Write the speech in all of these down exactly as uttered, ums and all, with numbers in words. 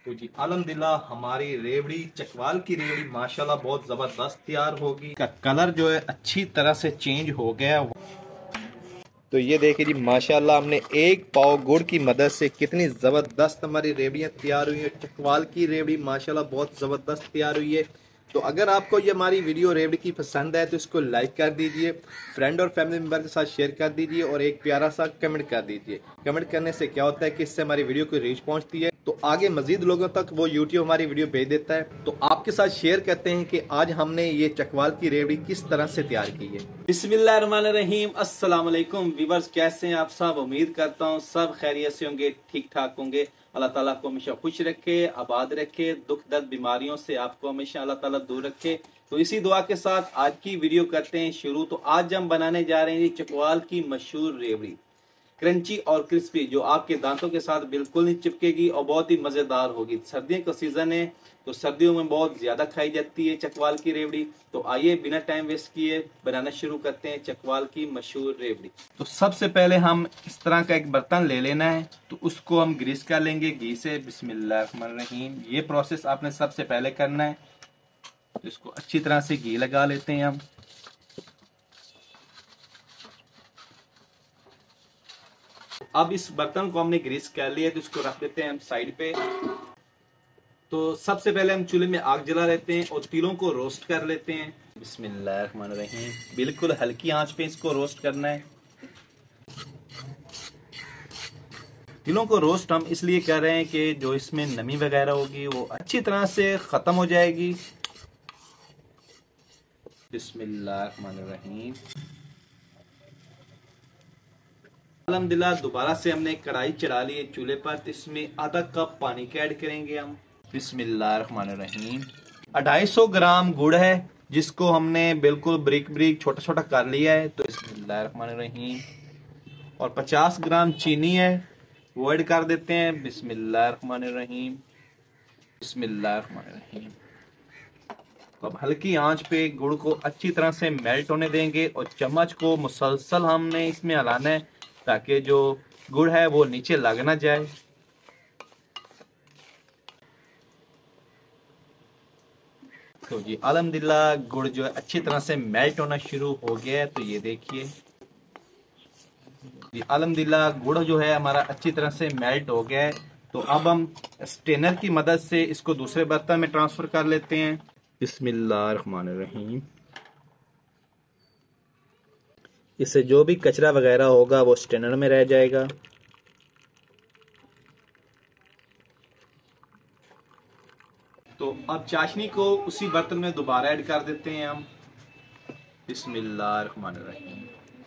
तो जी अल्हम्दुलिल्लाह हमारी रेवड़ी चकवाल की रेवड़ी माशाल्लाह बहुत ज़बरदस्त तैयार होगी। का कलर जो है अच्छी तरह से चेंज हो गया। तो ये देखिए जी माशाल्लाह हमने एक पाव गुड़ की मदद से कितनी ज़बरदस्त हमारी रेवड़ियाँ तैयार हुई हैं। चकवाल की रेवड़ी माशाल्लाह बहुत ज़बरदस्त तैयार हुई है। तो अगर आपको ये हमारी वीडियो रेवड़ी की पसंद है तो इसको लाइक कर दीजिए, फ्रेंड और फैमिली मेम्बर के साथ शेयर कर दीजिए और एक प्यारा सा कमेंट कर दीजिए। कमेंट करने से क्या होता है कि इससे हमारी वीडियो को रीच पहुंचती है, तो आगे मजीद लोगों तक वो यूट्यूब हमारी वीडियो भेज देता है। तो आपके साथ शेयर करते हैं कि आज हमने ये चकवाल की रेवड़ी किस तरह से तैयार की है। बिस्मिल्लाहिर्रहमानिर्रहीम। अस्सलाम वालेकुम व्यूअर्स, कैसे हैं आप सब? उम्मीद करता हूँ सब खैरियत से होंगे, ठीक ठाक होंगे। अल्लाह ताला आपको हमेशा खुश रखे, आबाद रखे, दुख दर्द बीमारियों से आपको हमेशा अल्लाह ताला दूर रखे। तो इसी दुआ के साथ आज की वीडियो करते हैं शुरू। तो आज हम बनाने जा रहे हैं चकवाल की मशहूर रेवड़ी, क्रंची और क्रिस्पी, जो आपके दांतों के साथ बिल्कुल नहीं चिपकेगी और बहुत ही मजेदार होगी। सर्दियों का सीजन है तो सर्दियों में बहुत ज्यादा खाई जाती है चकवाल की रेवड़ी। तो आइए बिना टाइम वेस्ट किए बनाना शुरू करते हैं चकवाल की मशहूर रेवड़ी। तो सबसे पहले हम इस तरह का एक बर्तन ले लेना है, तो उसको हम ग्रीस कर लेंगे घी से। बिस्मिल्लाहिर्रहमानिर्रहीम। ये प्रोसेस आपने सबसे पहले करना है। तो इसको अच्छी तरह से घी लगा लेते हैं हम। अब इस बर्तन को हमने ग्रीस कर लिया, तो इसको रख देते हैं हम साइड पे। तो सबसे पहले हम चूल्हे में आग जला लेते हैं और तिलों को रोस्ट कर लेते हैं। बिस्मिल्लाहिर्रहमानिर्रहीम। बिल्कुल हल्की आंच पे इसको रोस्ट करना है। तिलों को रोस्ट हम इसलिए कर रहे हैं कि जो इसमें नमी वगैरह होगी वो अच्छी तरह से खत्म हो जाएगी। बिस्मिल्लाहिर्रहमानिर्रहीम। अल्हम्दुलिल्लाह दोबारा से हमने कढ़ाई चढ़ा ली है चूल्हे पर, तो इसमें आधा कप पानी का ऐड करेंगे हम। बिस्मिल्लाहिर्रहमानिर्रहीम। अढ़ाई सौ ग्राम गुड़ है जिसको हमने बिल्कुल ब्रिक ब्रिक छोटा छोटा कर लिया है। तो बिस्मिल्लाहिर्रहमानिर्रहीम। और पचास ग्राम चीनी है, वो ऐड कर देते हैं। बिस्मिल्लाहिर्रहमानिर्रहीम। बिस्मिल्लाहिर्रहमानिर्रहीम। अब हल्की आंच पे गुड़ को अच्छी तरह से मेल्ट होने देंगे और चम्मच को मुसलसल हमने इसमें हलाना है ताकि जो गुड़ है वो नीचे लग ना जाए। तो जी अल्हम्दुलिल्लाह गुड़ जो है अच्छी तरह से मेल्ट होना शुरू हो गया है। तो ये देखिए जी अल्हम्दुलिल्लाह गुड़ जो है हमारा अच्छी तरह से मेल्ट हो गया है। तो अब हम स्ट्रेनर की मदद से इसको दूसरे बर्तन में ट्रांसफर कर लेते हैं। बिस्मिल्लाहिर्रहमानिर्रहीम। इससे जो भी कचरा वगैरह होगा वो स्ट्रेनर में रह जाएगा। तो अब चाशनी को उसी बर्तन में दोबारा ऐड कर देते हैं हम। बिस्मिल्लाहिर्रहमानिर्रहीम।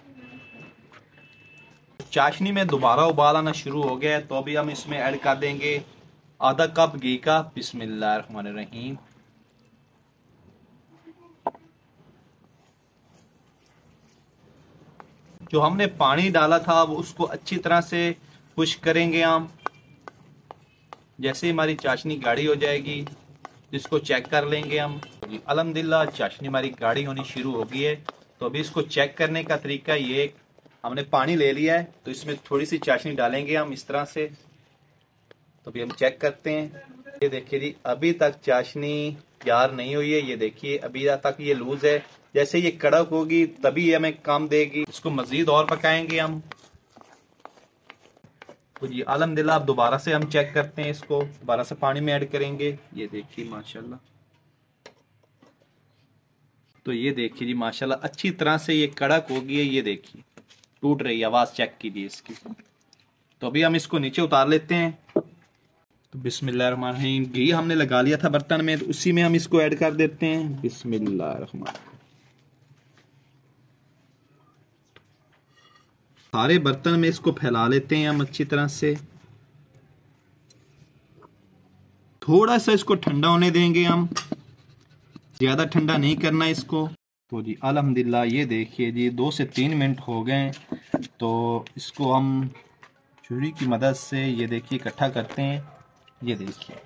चाशनी में दोबारा उबाल आना शुरू हो गया है, तो अभी हम इसमें ऐड कर देंगे आधा कप घी का। बिस्मिल्लाहिर्रहमानिर्रहीम। जो हमने पानी डाला था वो उसको अच्छी तरह से खुश करेंगे हम। जैसे हमारी चाशनी गाढ़ी हो जाएगी इसको चेक कर लेंगे हम। अल्हम्दुलिल्लाह चाशनी हमारी गाढ़ी होनी शुरू हो गई है। तो अभी इसको चेक करने का तरीका ये, हमने पानी ले लिया है तो इसमें थोड़ी सी चाशनी डालेंगे हम इस तरह से। तो अभी हम चेक करते हैं। ये देखिए जी अभी तक चाशनी तैयार नहीं हुई है। ये देखिए अभी तक ये लूज है। जैसे ये कड़क होगी तभी हमें काम देगी। इसको मजीद और पकाएंगे हम। तो जी अल्हम्दुलिल्लाह अब दोबारा से हम चेक करते हैं, इसको दोबारा से पानी में ऐड करेंगे। ये देखिए माशाल्लाह। तो ये देखिए जी माशाल्लाह अच्छी तरह से ये कड़क हो गई है। ये देखिए टूट रही है, आवाज चेक कीजिए इसकी। तो अभी हम इसको नीचे उतार लेते हैं। तो बिस्मिल्लाहिर्रहमानिर्रहीम। घी हमने लगा लिया था बर्तन में, तो उसी में हम इसको ऐड कर देते हैं। बिस्मिल्लाहिर्रहमानिर्रहीम। सारे बर्तन में इसको फैला लेते हैं हम अच्छी तरह से। थोड़ा सा इसको ठंडा होने देंगे हम, ज्यादा ठंडा नहीं करना इसको। तो जी अल्हम्दुलिल्लाह ये देखिए जी दो से तीन मिनट हो गए। तो इसको हम छुरी की मदद से ये देखिए इकट्ठा करते हैं। ये देखिए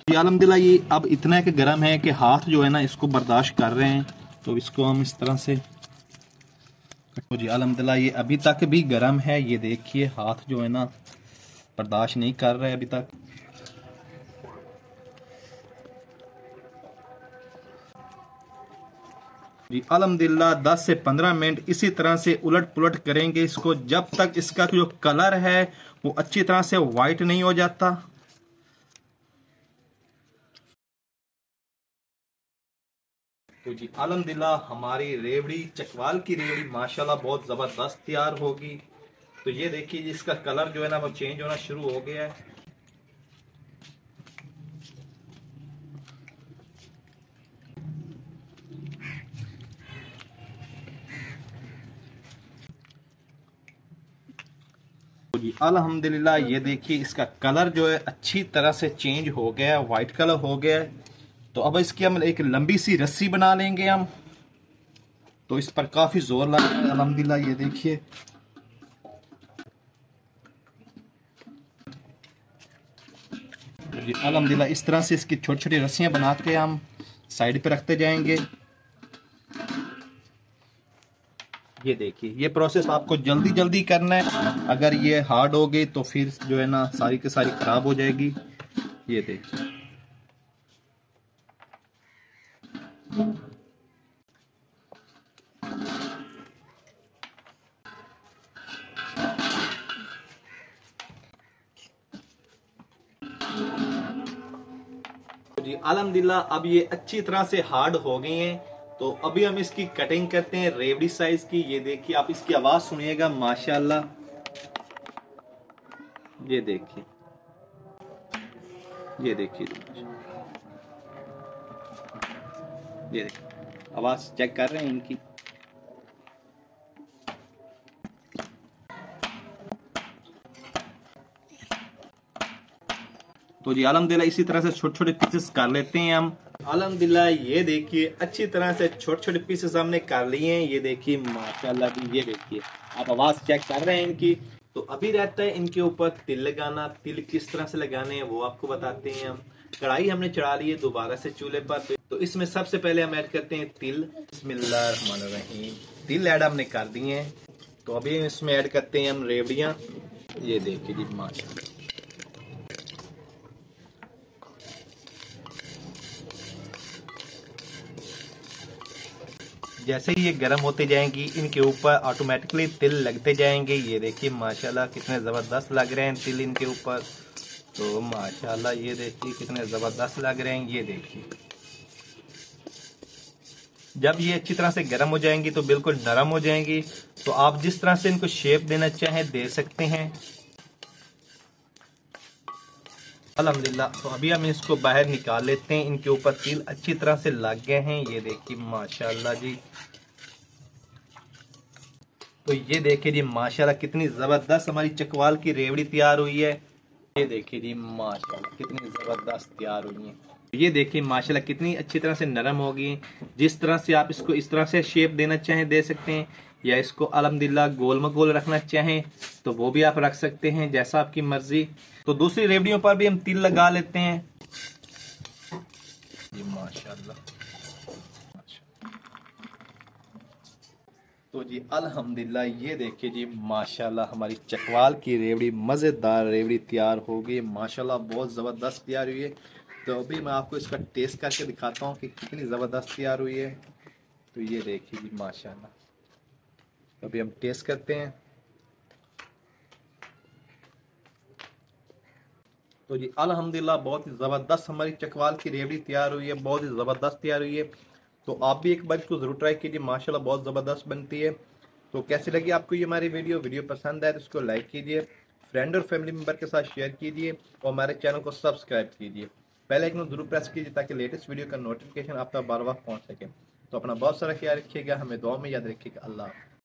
ये अल्हम्दुलिल्लाह ये अब इतना कि गर्म है कि हाथ जो है ना इसको बर्दाश्त कर रहे हैं, तो इसको हम इस तरह से, तो जी अल्हम्दुलिल्लाह ये अभी तक भी गर्म है। ये देखिए हाथ जो है ना बर्दाश्त नहीं कर रहे अभी तक। जी अल्हम्दुलिल्लाह दस से पंद्रह मिनट इसी तरह से उलट पुलट करेंगे इसको, जब तक इसका जो कलर है वो अच्छी तरह से वाइट नहीं हो जाता। तो जी अल्हम्दुलिल्लाह हमारी रेवड़ी, चकवाल की रेवड़ी माशाल्लाह बहुत ज़बरदस्त तैयार होगी। तो ये देखिए जी इसका कलर जो है ना वो चेंज होना शुरू हो गया है। तो जी अल्हम्दुलिल्लाह ये देखिए इसका कलर जो है अच्छी तरह से चेंज हो गया है, वाइट कलर हो गया है। तो अब इसकी हम एक लंबी सी रस्सी बना लेंगे हम, तो इस पर काफी जोर लगा है अल्हम्दुलिल्लाह। ये देखिए जी अल्हम्दुलिल्लाह इस तरह से इसकी छोटी छोटी रस्सियां बना के हम साइड पे रखते जाएंगे। ये देखिए ये प्रोसेस आपको जल्दी जल्दी करना है, अगर ये हार्ड हो गई तो फिर जो है ना सारी की सारी खराब हो जाएगी। ये देखिए जी अल्हम्दुलिल्लाह अब ये अच्छी तरह से हार्ड हो गई हैं। तो अभी हम इसकी कटिंग करते हैं रेवड़ी साइज की। ये देखिए आप इसकी आवाज सुनिएगा माशाल्लाह। ये देखिए ये देखिए ये देखिए आवाज चेक कर रहे हैं इनकी। तो जी अल्हम्दुलिल्लाह इसी तरह से छोटे छोटे पीसेस कर लेते हैं हम। अल्हम्दुलिल्लाह ये देखिए अच्छी तरह से छोटे छोटे पीसेस हमने कर लिए हैं। ये देखिए माशाल्लाह भी, ये देखिए आप आवाज चेक कर रहे हैं इनकी। तो अभी रहता है इनके ऊपर तिल लगाना। तिल किस तरह से लगाने हैं वो आपको बताते हैं हम। कढ़ाई हमने चढ़ा ली है दोबारा से चूल्हे पर, तो इसमें सबसे पहले हम ऐड करते हैं तिल। बिस्मिल्लाहिर्रहमानिर्रहीम। तिल ऐड हमने कर दिए हैं। तो अभी इसमें ऐड करते हैं हम रेवड़ियाँ। ये देखिए जी माशाल्लाह जैसे ही ये गर्म होते जाएंगी इनके ऊपर ऑटोमेटिकली तिल लगते जाएंगे। ये देखिए माशाल्लाह कितने ज़बरदस्त लग रहे हैं तिल इनके ऊपर। तो माशाल्लाह ये देखिए कितने ज़बरदस्त लग रहे हैं। ये देखिए जब ये अच्छी तरह से गर्म हो जाएंगी तो बिल्कुल नरम हो जाएंगी। तो आप जिस तरह से इनको शेप देना चाहें दे सकते हैं अल्हम्दुलिल्लाह। तो अभी हम इसको बाहर निकाल लेते हैं। इनके ऊपर तिल अच्छी तरह से लग गए हैं। ये देखिए माशाल्लाह जी। तो ये देखिए जी माशाल्लाह कितनी जबरदस्त हमारी चकवाल की रेवड़ी तैयार हुई है। ये देखिए जी माशाल्लाह कितनी जबरदस्त तैयार हुई है। ये देखिए माशाल्लाह कितनी अच्छी तरह से नरम हो गई। जिस तरह से आप इसको इस तरह से शेप देना चाहें दे सकते हैं, या इसको अल्हम्दुलिल्लाह गोल मगोल रखना चाहें तो वो भी आप रख सकते हैं, जैसा आपकी मर्जी। तो दूसरी रेवड़ियों पर भी हम तिल लगा लेते हैं। ये माशाल्लाह तो जी अल्हम्दुलिल्लाह ये देखिए जी माशाल्लाह हमारी चकवाल की रेवड़ी मज़ेदार रेवड़ी तैयार हो गई माशाल्लाह, बहुत ज़बरदस्त तैयार हुई है। तो अभी मैं आपको इसका टेस्ट करके दिखाता हूँ कि कितनी ज़बरदस्त तैयार हुई है। तो ये देखिए जी माशाल्लाह, तो अभी हम टेस्ट करते हैं। तो जी अल्हम्दुलिल्लाह बहुत ही ज़बरदस्त हमारी चकवाल की रेवड़ी तैयार हुई है, बहुत ही ज़बरदस्त तैयार हुई है। तो आप भी एक बार इसको ज़रूर ट्राई कीजिए, माशाल्लाह बहुत ज़बरदस्त बनती है। तो कैसी लगी आपको ये हमारी वीडियो वीडियो पसंद आए तो इसको लाइक कीजिए, फ्रेंड और फैमिली मेम्बर के साथ शेयर कीजिए और हमारे चैनल को सब्सक्राइब कीजिए। पहले एक नोट जरूर प्रेस कीजिए ताकि लेटेस्ट वीडियो का नोटिफिकेशन आप तक बार बार पहुँच सके। तो अपना बहुत सारा ख्याल रखिएगा, हमें दुआ में याद रखिएगा। अल्लाह।